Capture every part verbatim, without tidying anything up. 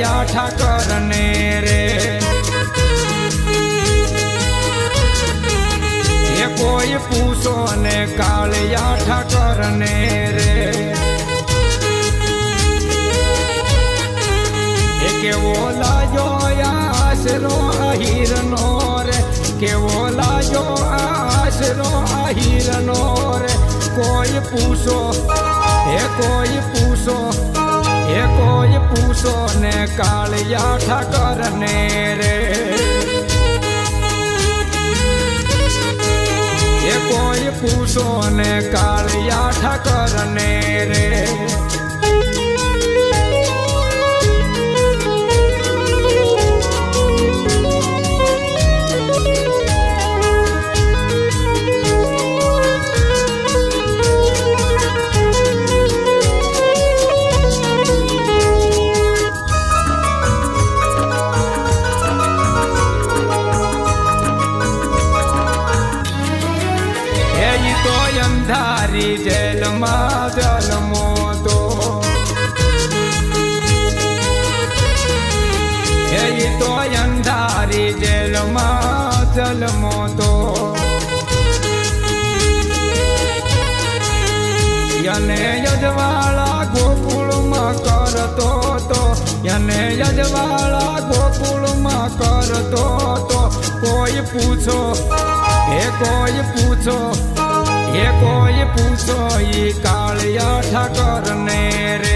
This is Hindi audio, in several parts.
कालिया ठाकर ने रे। ये कोई पूछो ने कालिया ठाकर ने रे। के वो लाजो आसरो अहिरनो रे, के वो लाजो आसरो अहिरनो रे। कोई पूछो हे कोई पूछो हे कोई पूछो ने कालिया ठाकर ने रे। हे कोई पूछो ने कालिया ठाकर ने रे। अंधारी जेल मा जन्मो तो ये तो अंधारी जेल मा जन्मो तो। यने यजवाला गोकुल मा करतो तो, यने यजवाला गोकुल मा करतो तो। कोई पूछो हे कोई पूछो ये कोई पूछो ये कालिया ठाकर ने रे।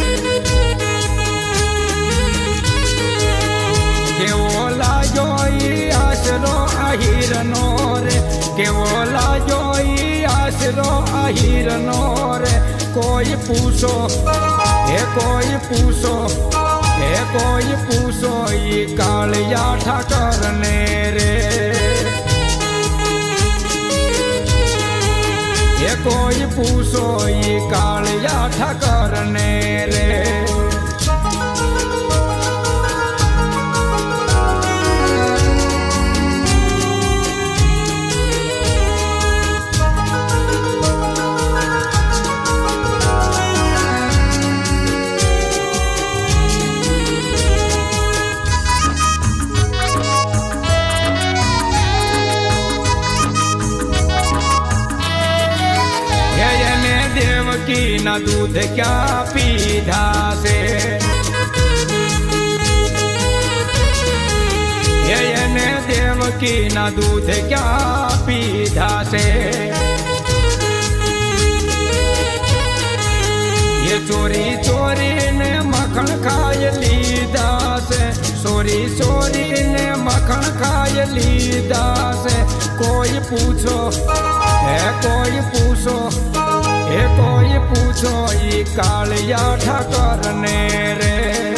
के वो लाजो आसरो अहिरनो रे, के वो लाजो आसरो अहिरनो रे। कोई पूछो हे कोई पूछो हे कोई पूछो ये कालिया ठाकर ने रे। ये कोई पूछो ये कालिया ठाकर ने रे। देवकी ना दूध क्या पीधा से, ये ने देवकी ना दूध क्या पीधा से। ये चोरी चोरी ने मक्खन खाए लीदा से, चोरी चोरी ने मक्खन खाए लीदा से। कोई पूछो है कोई पूछो हे कोई पूछो ये कालिया ठाकर ने रे।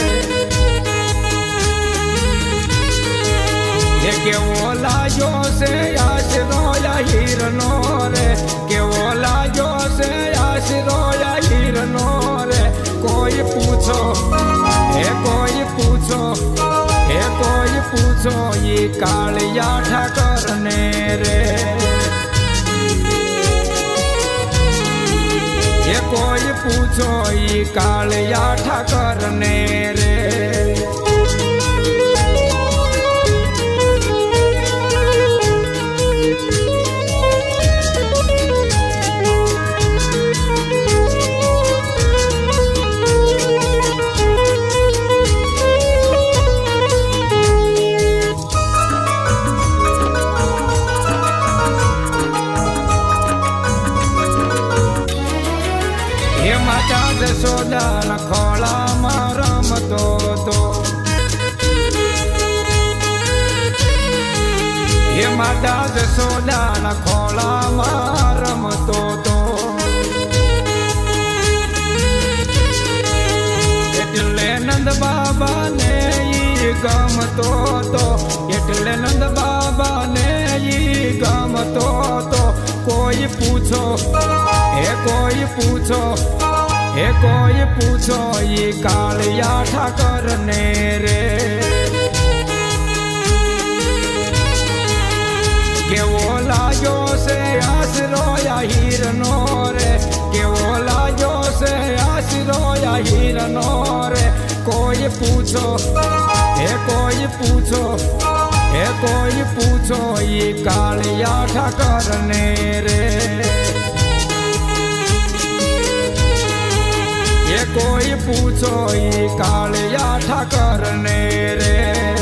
ये के वो लाजो से आसरो अहिरनो रे, के वो लाजो से आसरो अहिरनो रे। कोई पूछो हे कोई पूछो हे कोई पूछो ये कालिया ठाकर ने रे। ये कोई पूछो ये कालिया ठाकर ने रे। जसोदा न खोला मारम तो तो, ये माता जसोदा न खोला मारम तो तो। एटले नंद बाबा ने ये गम तो तो, एटले नंद बाबा ने ये गम तो तो। कोई पूछो हे कोई पूछो हे कोई पूछो ये कालिया ठाकर ने रे। के वो लाजो से आसरो अहिरनो रे, के वो लाजो से आसरो अहिरनो रे। कोई पूछो हे कोई पूछो हे कोई पूछो ये कालिया ठाकर ने रे ये कोई पूछो ये कालिया ठाकर ने रे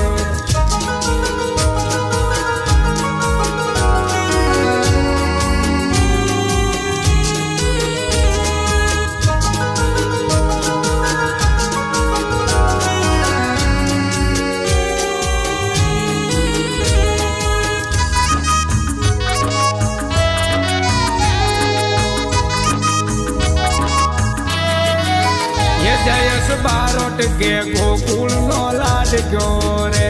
जयस बारोट के गोकुल नो लाड क्यों रे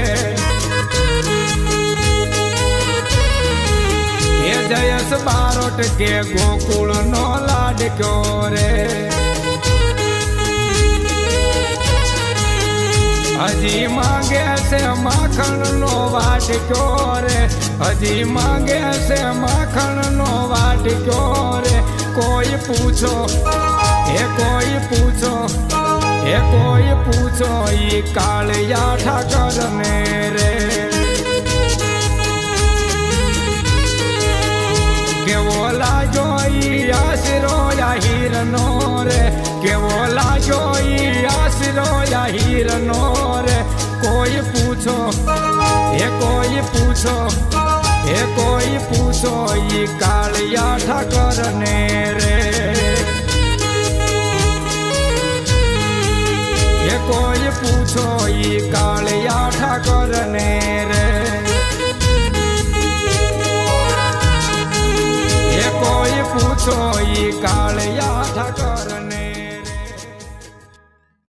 ये जयस बारोट के गोकुल नो लाड क्यों रे हजी मांगे से माखन नो वाट क्यों रे हजी मांगे से माखन नो वाट क्यों रे कोई पूछो हे कोई पूछो हे कोई पूछो ये कालिया ठाकर ने रे के वो लाजो आसिरो या हिरनो रे के वो लाजो आसिरो या हिरनो रे कोई पूछो हे कोई पूछो हे कोई पूछो ये कालिया ठाकर ने रे ये कोई पूछो ये कालिया ठाकर ने रे ये कोई पूछो ये कालिया ठाकर